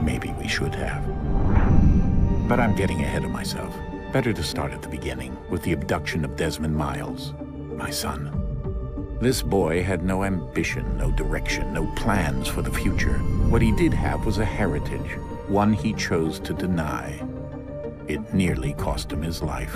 Maybe we should have. But I'm getting ahead of myself. Better to start at the beginning, with the abduction of Desmond Miles, my son. This boy had no ambition, no direction, no plans for the future. What he did have was a heritage, one he chose to deny. It nearly cost him his life.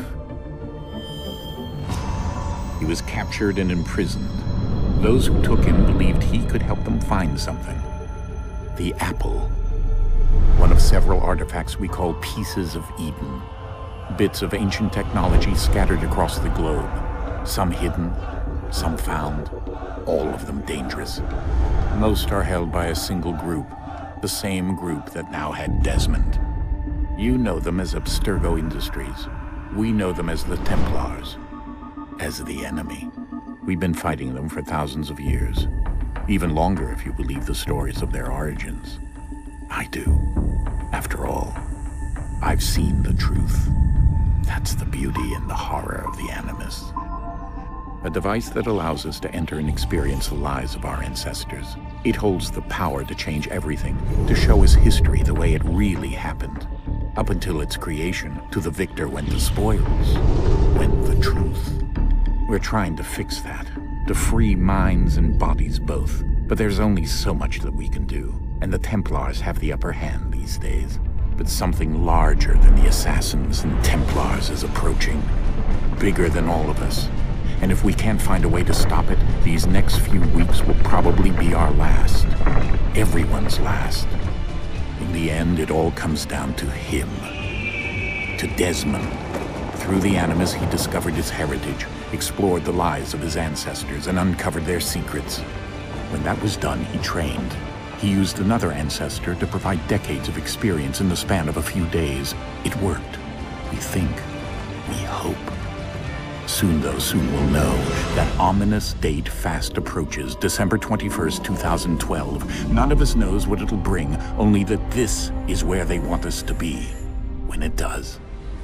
He was captured and imprisoned. Those who took him believed he could help them find something. The apple. One of several artifacts we call Pieces of Eden. Bits of ancient technology scattered across the globe. Some hidden, some found, all of them dangerous. Most are held by a single group, the same group that now had Desmond. You know them as Abstergo Industries. We know them as the Templars, as the enemy. We've been fighting them for thousands of years, even longer if you believe the stories of their origins. I do. After all, I've seen the truth. That's the beauty and the horror of the Animus. A device that allows us to enter and experience the lives of our ancestors. It holds the power to change everything, to show us history the way it really happened. Up until its creation, to the victor went the spoils, went the truth. We're trying to fix that, to free minds and bodies both. But there's only so much that we can do, and the Templars have the upper hand these days. But something larger than the Assassins and Templars is approaching, bigger than all of us. And if we can't find a way to stop it, these next few weeks will probably be our last. Everyone's last. In the end, it all comes down to him. To Desmond. Through the Animus, he discovered his heritage, explored the lives of his ancestors, and uncovered their secrets. When that was done, he trained. He used another ancestor to provide decades of experience in the span of a few days. It worked. We think. We hope. Soon, though, soon we'll know. That ominous date fast approaches, December 21st, 2012. None of us knows what it'll bring, only that this is where they want us to be, when it does.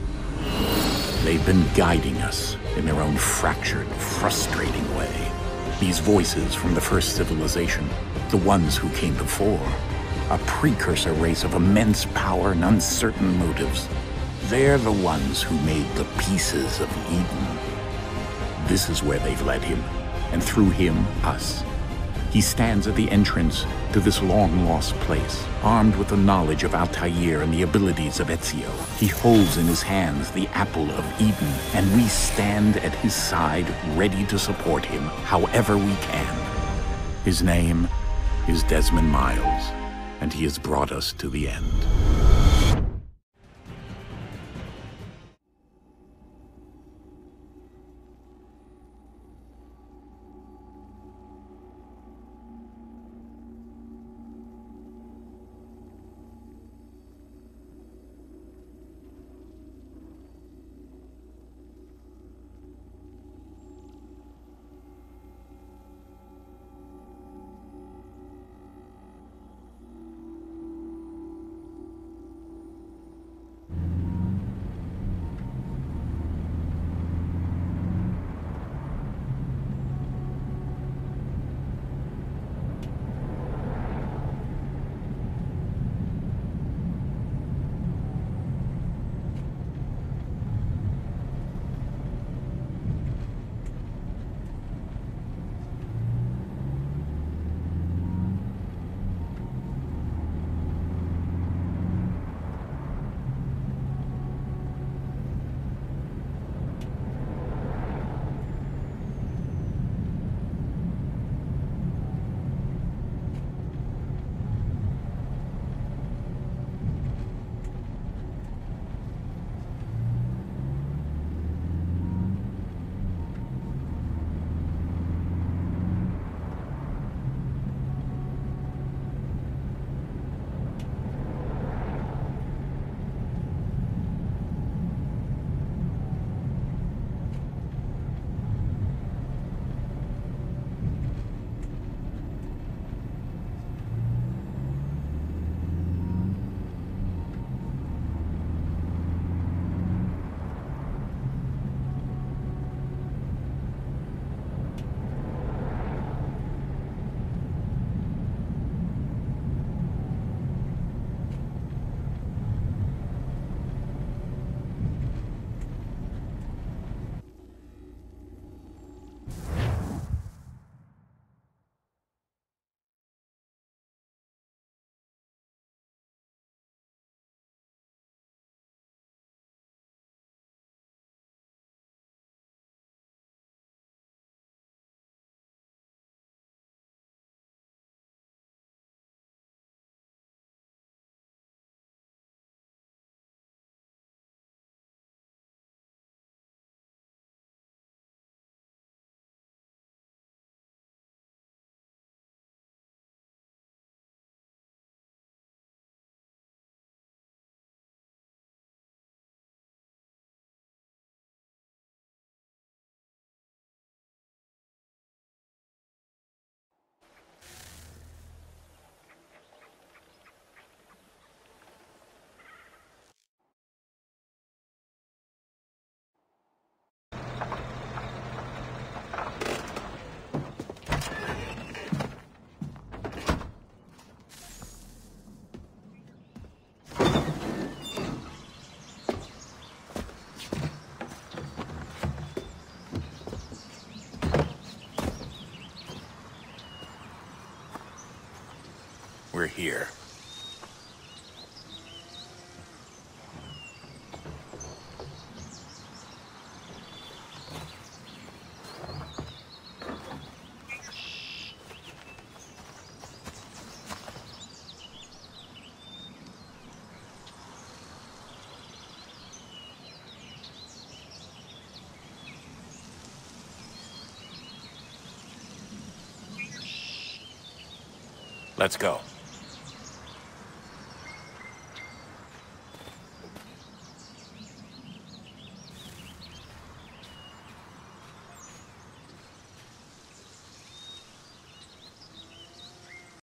They've been guiding us in their own fractured, frustrating way. These voices from the first civilization, the ones who came before, a precursor race of immense power and uncertain motives. They're the ones who made the Pieces of Eden. This is where they've led him, and through him, us. He stands at the entrance to this long-lost place, armed with the knowledge of Altair and the abilities of Ezio. He holds in his hands the Apple of Eden, and we stand at his side, ready to support him however we can. His name is Desmond Miles, and he has brought us to the end. here. Let's go.